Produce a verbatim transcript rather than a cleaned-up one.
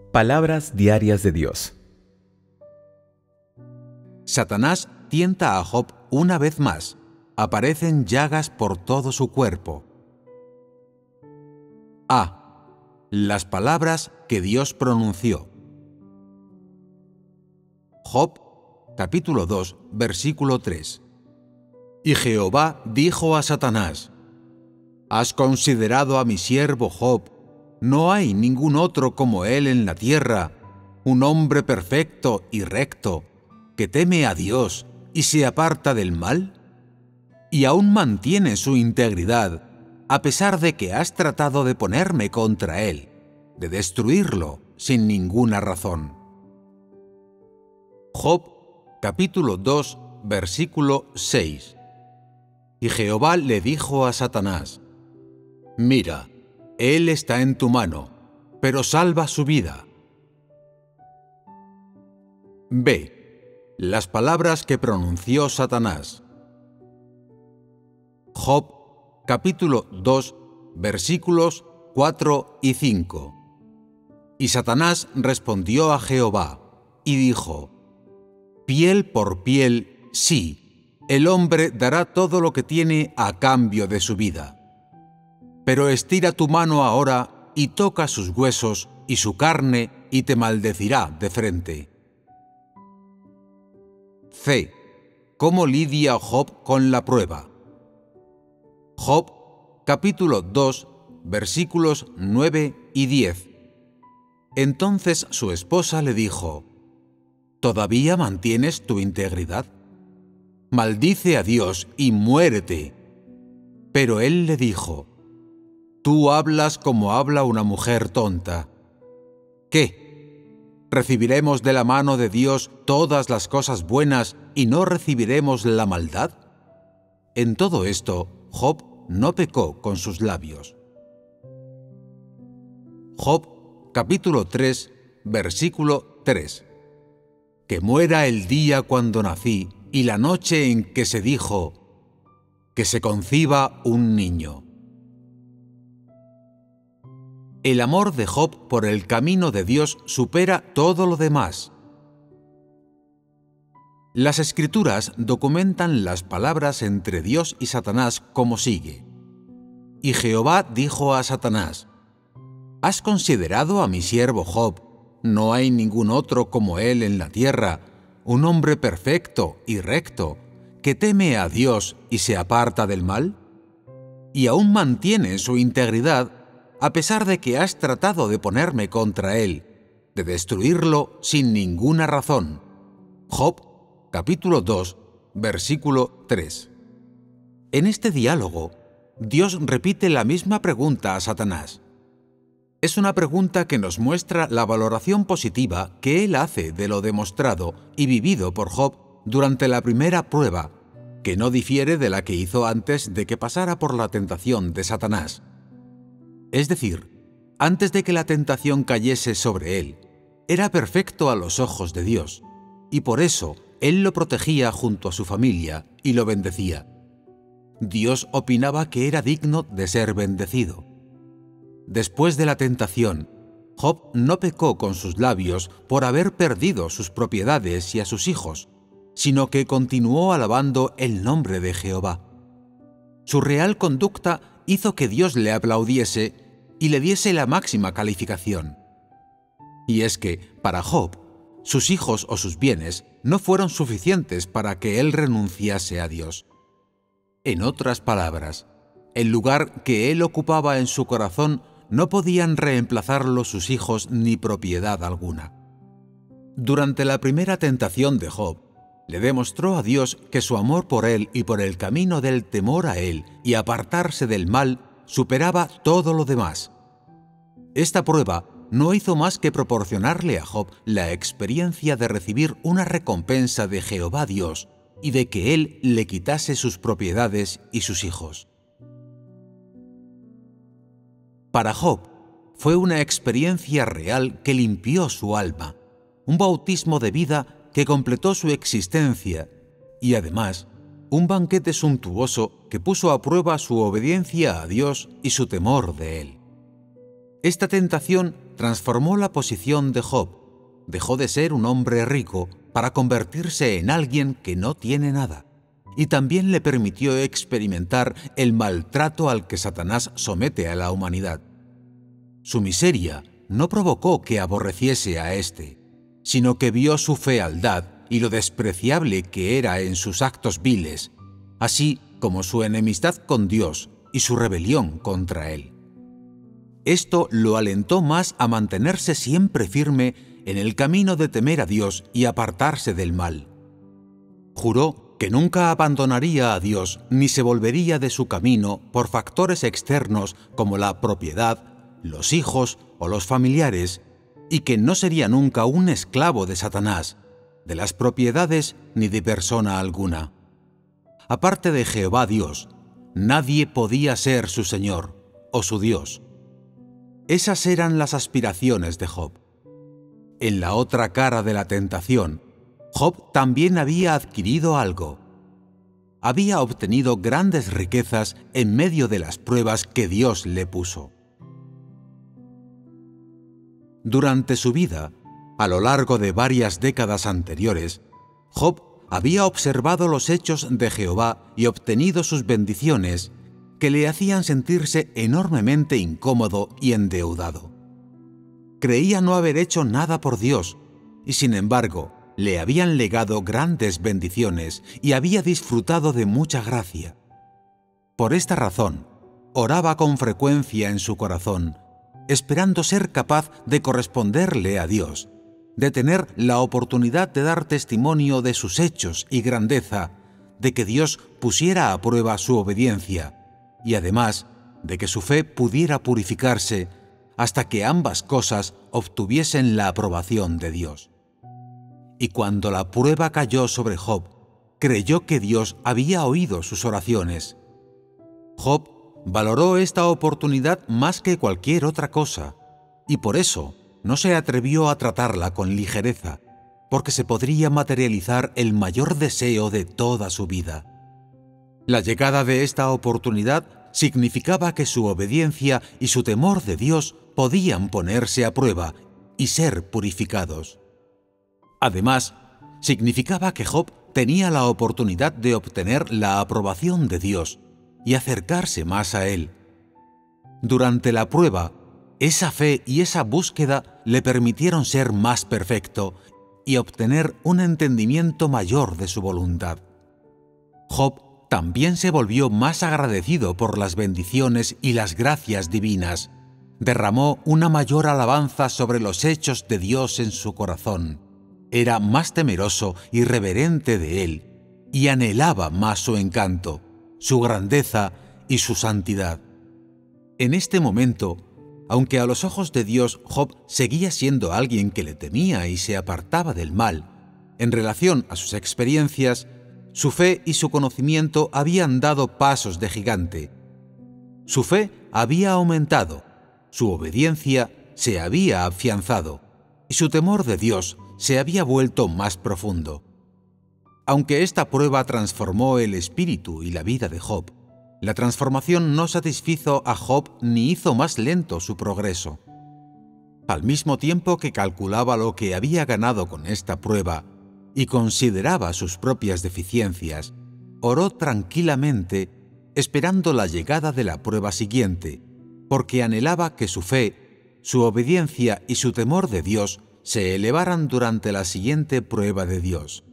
Palabras diarias de Dios. Satanás tienta a Job una vez más. Aparecen llagas por todo su cuerpo. A. Las palabras que Dios pronunció. Job, capítulo dos, versículo tres. Y Jehová dijo a Satanás: ¿Has considerado a mi siervo Job? No hay ningún otro como él en la tierra, un hombre perfecto y recto, que teme a Dios y se aparta del mal, y aún mantiene su integridad, a pesar de que has tratado de ponerme contra él, de destruirlo sin ninguna razón. Job, capítulo dos, versículo seis. Y Jehová le dijo a Satanás: Mira, él está en tu mano, pero salva su vida. B. Las palabras que pronunció Satanás. Job, capítulo dos, versículos cuatro y cinco. Y Satanás respondió a Jehová, y dijo: Piel por piel, sí, el hombre dará todo lo que tiene a cambio de su vida. Pero estira tu mano ahora y toca sus huesos y su carne, y te maldecirá de frente. C. ¿Cómo lidia Job con la prueba? Job, capítulo dos, versículos nueve y diez. Entonces su esposa le dijo: ¿Todavía mantienes tu integridad? Maldice a Dios y muérete. Pero él le dijo: Tú hablas como habla una mujer tonta. ¿Qué? ¿Recibiremos de la mano de Dios todas las cosas buenas y no recibiremos la maldad? En todo esto, Job no pecó con sus labios. Job, capítulo tres, versículo tres. Que muera el día cuando nací y la noche en que se dijo: que se conciba un niño. El amor de Job por el camino de Dios supera todo lo demás. Las Escrituras documentan las palabras entre Dios y Satanás como sigue. Y Jehová dijo a Satanás: ¿Has considerado a mi siervo Job? No hay ningún otro como él en la tierra, un hombre perfecto y recto, que teme a Dios y se aparta del mal. Y aún mantiene su integridad, a pesar de que has tratado de ponerme contra él, de destruirlo sin ninguna razón. Job, capítulo dos, versículo tres. En este diálogo, Dios repite la misma pregunta a Satanás. Es una pregunta que nos muestra la valoración positiva que él hace de lo demostrado y vivido por Job durante la primera prueba, que no difiere de la que hizo antes de que pasara por la tentación de Satanás. Es decir, antes de que la tentación cayese sobre él, era perfecto a los ojos de Dios, y por eso él lo protegía junto a su familia y lo bendecía. Dios opinaba que era digno de ser bendecido. Después de la tentación, Job no pecó con sus labios por haber perdido sus propiedades y a sus hijos, sino que continuó alabando el nombre de Jehová. Su real conducta hizo que Dios le aplaudiese y le diese la máxima calificación. Y es que, para Job, sus hijos o sus bienes no fueron suficientes para que él renunciase a Dios. En otras palabras, el lugar que él ocupaba en su corazón no podían reemplazarlo sus hijos ni propiedad alguna. Durante la primera tentación de Job, le demostró a Dios que su amor por él y por el camino del temor a él y apartarse del mal superaba todo lo demás. Esta prueba no hizo más que proporcionarle a Job la experiencia de recibir una recompensa de Jehová Dios y de que él le quitase sus propiedades y sus hijos. Para Job, fue una experiencia real que limpió su alma, un bautismo de vida que completó su existencia y, además, un banquete suntuoso que puso a prueba su obediencia a Dios y su temor de Él. Esta tentación transformó la posición de Job. Dejó de ser un hombre rico para convertirse en alguien que no tiene nada, y también le permitió experimentar el maltrato al que Satanás somete a la humanidad. Su miseria no provocó que aborreciese a éste, sino que vio su fealdad y lo despreciable que era en sus actos viles, así como su enemistad con Dios y su rebelión contra él. Esto lo alentó más a mantenerse siempre firme en el camino de temer a Dios y apartarse del mal. Juró que nunca abandonaría a Dios ni se volvería de su camino por factores externos como la propiedad, los hijos o los familiares, y que no sería nunca un esclavo de Satanás, de las propiedades ni de persona alguna. Aparte de Jehová Dios, nadie podía ser su Señor o su Dios. Esas eran las aspiraciones de Job. En la otra cara de la tentación, Job también había adquirido algo. Había obtenido grandes riquezas en medio de las pruebas que Dios le puso. Durante su vida, a lo largo de varias décadas anteriores, Job había observado los hechos de Jehová y obtenido sus bendiciones que le hacían sentirse enormemente incómodo y endeudado. Creía no haber hecho nada por Dios, y sin embargo, le habían legado grandes bendiciones y había disfrutado de mucha gracia. Por esta razón, oraba con frecuencia en su corazón, esperando ser capaz de corresponderle a Dios, de tener la oportunidad de dar testimonio de sus hechos y grandeza, de que Dios pusiera a prueba su obediencia, y además de que su fe pudiera purificarse hasta que ambas cosas obtuviesen la aprobación de Dios. Y cuando la prueba cayó sobre Job, creyó que Dios había oído sus oraciones. Job valoró esta oportunidad más que cualquier otra cosa, y por eso no se atrevió a tratarla con ligereza, porque se podría materializar el mayor deseo de toda su vida. La llegada de esta oportunidad significaba que su obediencia y su temor de Dios podían ponerse a prueba y ser purificados. Además, significaba que Job tenía la oportunidad de obtener la aprobación de Dios y acercarse más a Él. Durante la prueba, esa fe y esa búsqueda le permitieron ser más perfecto y obtener un entendimiento mayor de su voluntad. Job también se volvió más agradecido por las bendiciones y las gracias divinas. Derramó una mayor alabanza sobre los hechos de Dios en su corazón. Era más temeroso y reverente de Él, y anhelaba más su encanto, su grandeza y su santidad. En este momento, aunque a los ojos de Dios Job seguía siendo alguien que le temía y se apartaba del mal, en relación a sus experiencias, su fe y su conocimiento habían dado pasos de gigante. Su fe había aumentado, su obediencia se había afianzado, y su temor de Dios se había vuelto más profundo. Aunque esta prueba transformó el espíritu y la vida de Job, la transformación no satisfizo a Job ni hizo más lento su progreso. Al mismo tiempo que calculaba lo que había ganado con esta prueba y consideraba sus propias deficiencias, oró tranquilamente esperando la llegada de la prueba siguiente, porque anhelaba que su fe, su obediencia y su temor de Dios se elevaran durante la siguiente prueba de Dios.